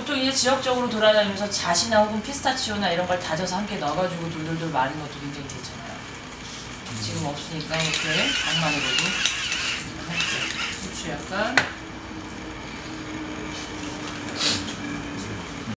보통 이제 지역적으로 돌아다니면서 잣이나 혹은 피스타치오나 이런 걸 다져서 함께 넣어가지고 돌돌돌 마는 것도 굉장히 괜찮아요. 지금 없으니까 이렇게 간만으로도 할게요. 후추 약간.